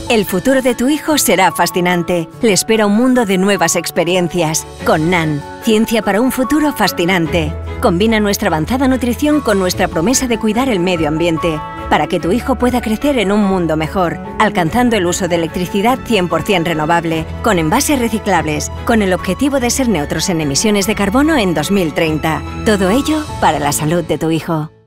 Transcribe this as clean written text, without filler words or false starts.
El futuro de tu hijo será fascinante. Le espera un mundo de nuevas experiencias. Con NAN, ciencia para un futuro fascinante. Combina nuestra avanzada nutrición con nuestra promesa de cuidar el medio ambiente, para que tu hijo pueda crecer en un mundo mejor, alcanzando el uso de electricidad 100% renovable, con envases reciclables, con el objetivo de ser neutros en emisiones de carbono en 2030. Todo ello para la salud de tu hijo.